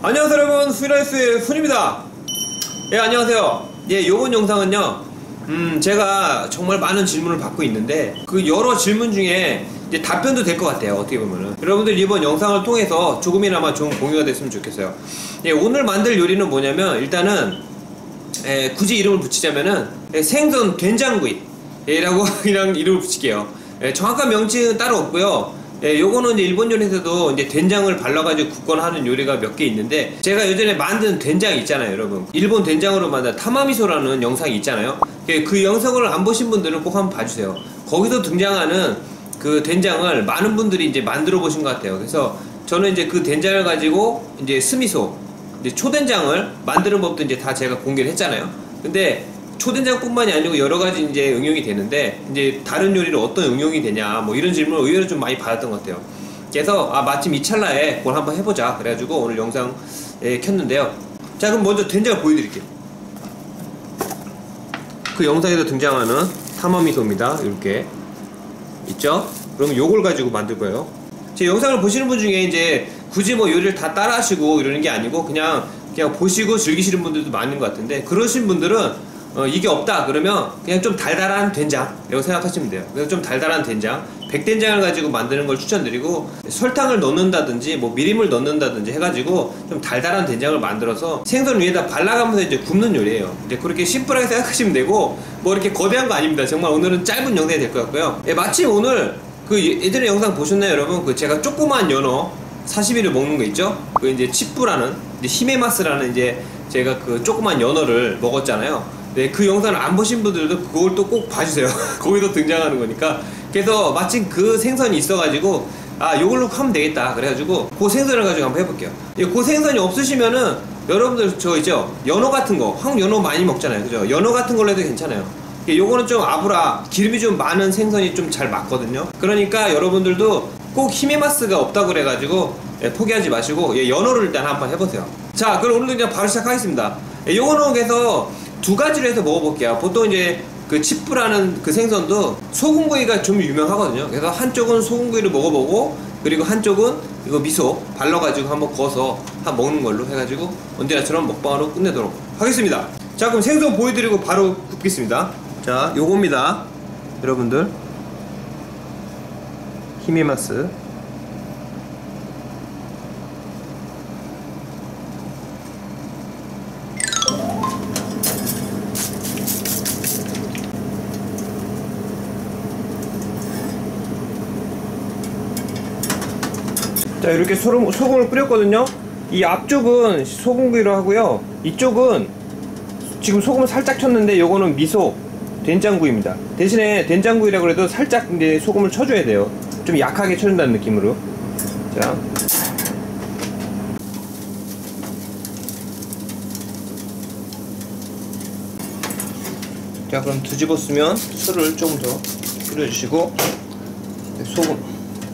안녕하세요 여러분, 후라이스의 훈입니다. 예, 안녕하세요. 예, 요번 영상은요, 제가 정말 많은 질문을 받고 있는데 그 여러 질문 중에 이제 답변도 될 것 같아요. 어떻게 보면은 여러분들 이번 영상을 통해서 조금이나마 좋은 공유가 됐으면 좋겠어요. 예, 오늘 만들 요리는 뭐냐면, 일단은 굳이 이름을 붙이자면은 생선 된장구이라고 그냥 이름을 붙일게요. 정확한 명칭은 따로 없고요. 요거는 이제 일본 요리에서도 이제 된장을 발라가지고 굽거나 하는 요리가 몇 개 있는데, 제가 예전에 만든 된장 있잖아요, 여러분. 일본 된장으로 만든 타마미소라는 영상이 있잖아요. 그 영상을 안 보신 분들은 꼭 한번 봐주세요. 거기서 등장하는 그 된장을 많은 분들이 이제 만들어 보신 것 같아요. 그래서 저는 이제 그 된장을 가지고 이제 스미소, 이제 초된장을 만드는 법도 이제 다 제가 공개를 했잖아요. 근데 초된장뿐만이 아니고 여러 가지 이제 응용이 되는데, 이제 다른 요리로 어떤 응용이 되냐, 뭐 이런 질문을 의외로 좀 많이 받았던 것 같아요. 그래서 마침 이 찰나에 그걸 한번 해보자 그래가지고 오늘 영상 켰는데요. 자, 그럼 먼저 된장을 보여드릴게요. 그 영상에서 등장하는 타마미소입니다. 이렇게 있죠? 그럼 요걸 가지고 만들 거예요. 제 영상을 보시는 분 중에 이제 굳이 뭐 요리를 다 따라 하시고 이러는 게 아니고 그냥 보시고 즐기시는 분들도 많은 것 같은데, 그러신 분들은 이게 없다 그러면 그냥 좀 달달한 된장이라고 생각하시면 돼요. 그래서 좀 달달한 된장, 백된장을 가지고 만드는 걸 추천드리고, 설탕을 넣는다든지 뭐 미림을 넣는다든지 해가지고 좀 달달한 된장을 만들어서 생선 위에다 발라가면서 이제 굽는 요리예요. 이제 그렇게 심플하게 생각하시면 되고, 뭐 이렇게 거대한 거 아닙니다. 정말 오늘은 짧은 영상이 될 것 같고요. 마침 오늘 그 예전에 영상 보셨나요 여러분? 그 제가 조그만 연어 40일을 먹는 거 있죠? 그 이제 치뿌라는 이제 히메마스라는 이제 제가 그 조그만 연어를 먹었잖아요. 네, 그 영상을 안 보신 분들도 그걸 또 꼭 봐주세요. 거기서 등장하는 거니까. 그래서 마침 그 생선이 있어가지고 요걸로 하면 되겠다 그래가지고 그 생선을 가지고 한번 해볼게요. 그 생선이 없으시면은 여러분들 저 있죠, 연어 같은 거, 한국 연어 많이 먹잖아요, 그죠? 연어 같은 걸로 해도 괜찮아요. 요거는 좀 기름이 좀 많은 생선이 좀 잘 맞거든요. 그러니까 여러분들도 꼭 히메마스가 없다고 그래가지고 포기하지 마시고 연어를 일단 한번 해보세요. 자, 그럼 오늘도 그냥 바로 시작하겠습니다. 요거는 그래서 두 가지로 해서 먹어볼게요. 보통 이제 그 치뿌라는 그 생선도 소금구이가 좀 유명하거든요. 그래서 한쪽은 소금구이를 먹어보고, 그리고 한쪽은 이거 미소 발라가지고 한번 구워서 한번 먹는 걸로 해가지고 언제나처럼 먹방으로 끝내도록 하겠습니다. 자, 그럼 생선 보여드리고 바로 굽겠습니다. 자, 요겁니다 여러분들. 히메마스. 자, 이렇게 소금을 뿌렸거든요. 이 앞쪽은 소금구이로 하고요, 이쪽은 지금 소금을 살짝 쳤는데 요거는 미소 된장구이입니다. 대신에 된장구이라고 해도 살짝 이제 소금을 쳐줘야 돼요. 좀 약하게 쳐준다는 느낌으로. 자, 그럼 뒤집었으면 술을 조금 더 뿌려주시고, 소금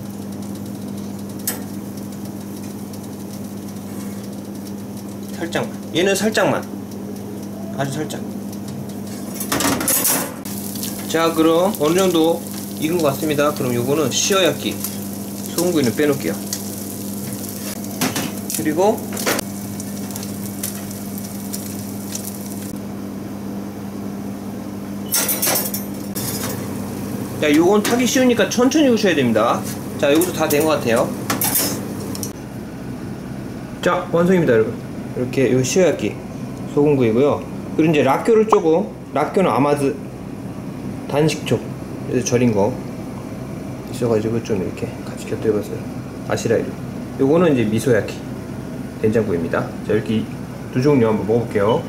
살짝만, 얘는 살짝만, 아주 살짝. 자, 그럼 어느정도 익은 것 같습니다. 그럼 요거는 시어야끼, 소금구이는 빼놓을게요. 그리고 자, 요건 타기 쉬우니까 천천히 구우셔야 됩니다. 자, 요것도 다 된 것 같아요. 자, 완성입니다 여러분. 이렇게 요 시어야끼 소금구이고요. 그리고 이제 라쿄를 조금, 라쿄는 아마즈 단식초 그래서 절인 거 있어가지고 좀 이렇게 같이 곁들여봤어요. 아시라이를. 요거는 이제 미소야끼 된장구이입니다. 자, 이렇게 두 종류 한번 먹어볼게요.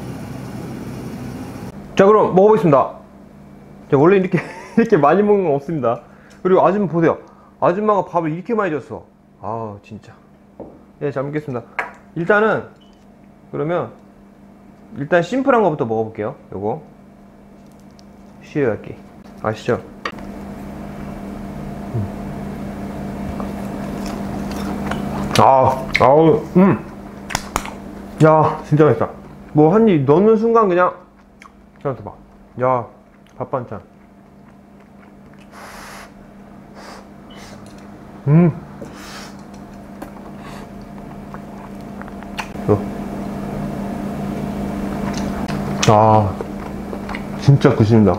자, 그럼 먹어보겠습니다. 자, 원래 이렇게 이렇게 많이 먹는 건 없습니다. 그리고 아줌마 보세요. 아줌마가 밥을 이렇게 많이 줬어. 진짜. 네, 잘 먹겠습니다. 일단 심플한 거부터 먹어볼게요. 요거 시어야끼 아시죠? 야, 진짜 맛있다. 뭐 한 입 넣는 순간 그냥 잠깐만 봐. 야, 밥 반찬. 아, 진짜 굿입니다.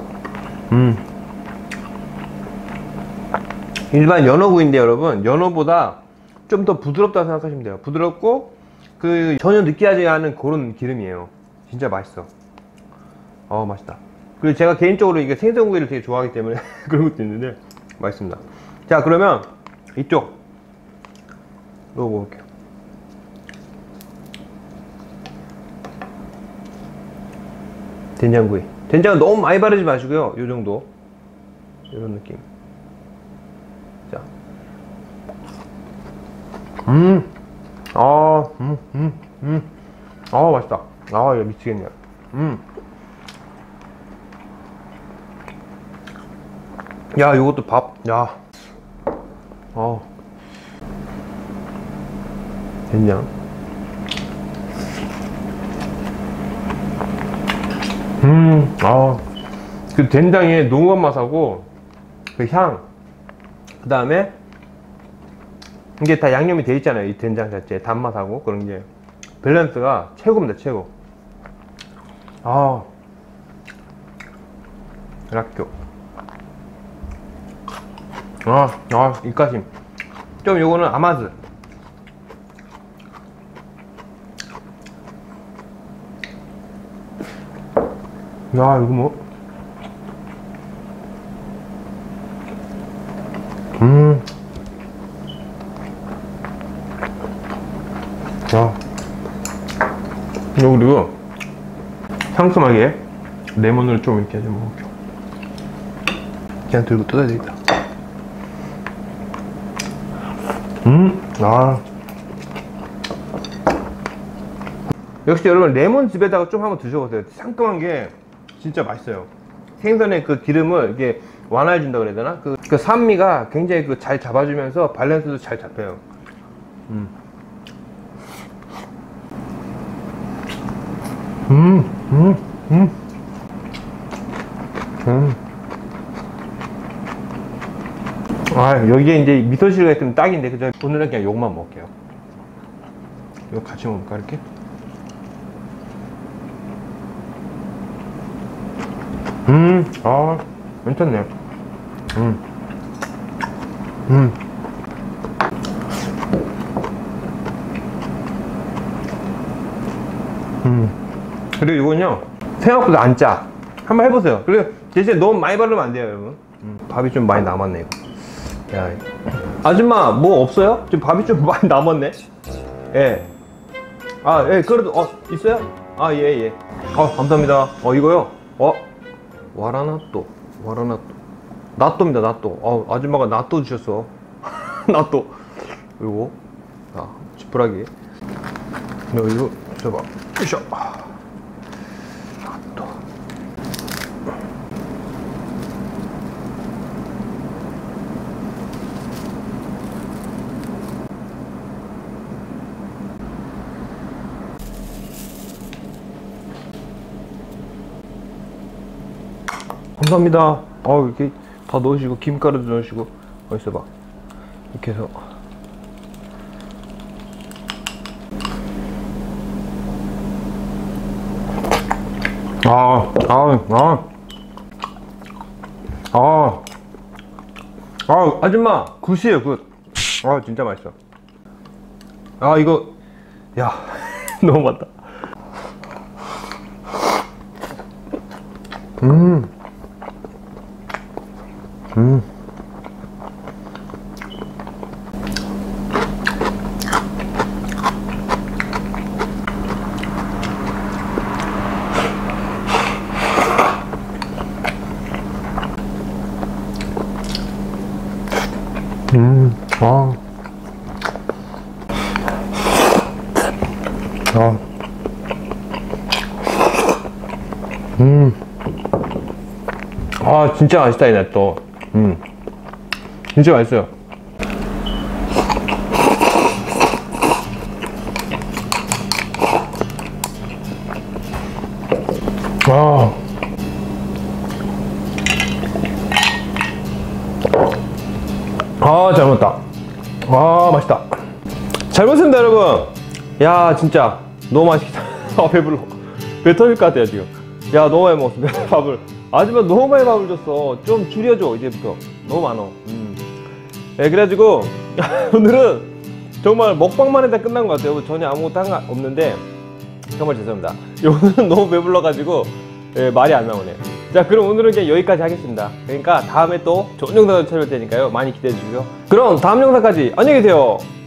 일반 연어구이인데 여러분, 연어보다 좀 더 부드럽다고 생각하시면 돼요. 부드럽고 그 전혀 느끼하지 않은 그런 기름이에요. 진짜 맛있어. 맛있다. 그리고 제가 개인적으로 이게 생선구이를 되게 좋아하기 때문에 그런 것도 있는데 맛있습니다. 자, 그러면 이쪽 이거 먹을게요. 된장구이. 된장은 너무 많이 바르지 마시고요. 요 정도. 이런 느낌. 자. 맛있다. 이거 미치겠네요. 야, 요것도 밥. 야. 된장. 그 된장의 농업 맛하고 그 향, 그 다음에 이게 다 양념이 돼 있잖아요. 이 된장 자체 단맛하고 그런 게 밸런스가 최고입니다. 최고. 락교. 입가심. 좀 요거는 아마즈. 야, 이거 뭐? 야. 이거 그리고 상큼하게 레몬을 좀 이렇게 좀 먹을게요. 그냥 들고 뜯어야 되겠다. 역시 여러분 레몬즙에다가 좀 한번 드셔보세요. 상큼한 게 진짜 맛있어요. 생선의 그 기름을 이게 완화해준다 그래야 되나? 그 산미가 굉장히 잘 잡아주면서 밸런스도 잘 잡혀요. 여기에 이제 미소시루가 있으면 딱인데, 그죠? 오늘은 그냥 요것만 먹을게요. 이거 같이 먹을까, 이렇게? 괜찮네. 그리고 이거는요, 생각보다 안 짜. 한번 해보세요. 그리고 대신에 너무 많이 바르면 안 돼요, 여러분. 밥이 좀 많이 남았네, 이거. 야, 아줌마, 뭐 없어요? 지금 밥이 좀 많이 남았네? 예. 예, 그래도, 있어요? 예. 감사합니다. 이거요? 와라나또. 나또입니다, 나또. 아줌마가 나또 주셨어. 나또. 그리고, 지푸라기. 이거, 줘봐. 으쌰. 나또. 감사합니다. 이렇게 다 넣으시고 김가루도 넣으시고 있어봐. 이렇게 해서 아줌마 굿이에요, 굿. 진짜 맛있어. 이거 야 너무 맛있다. 진짜 맛있다, 이네 또. 진짜 맛있어요. 잘 먹었다. 맛있다. 잘 먹습니다, 여러분. 야, 진짜 너무 맛있다. 아, 배불러. 배 터질 것 같아요, 지금. 야, 너무 많이 먹었어. 밥을. 아줌마 너무 많이 밥을 줬어. 좀 줄여줘, 이제부터. 너무 많어. 네, 그래가지고, 오늘은 정말 먹방만 해도 끝난 것 같아요. 전혀 아무것도 없는데, 정말 죄송합니다. 오늘은 너무 배불러가지고, 예, 말이 안 나오네요. 자, 그럼 오늘은 그냥 여기까지 하겠습니다. 그러니까 다음에 또 좋은 영상을 찾아올 테니까요. 많이 기대해 주시고요. 그럼 다음 영상까지 안녕히 계세요.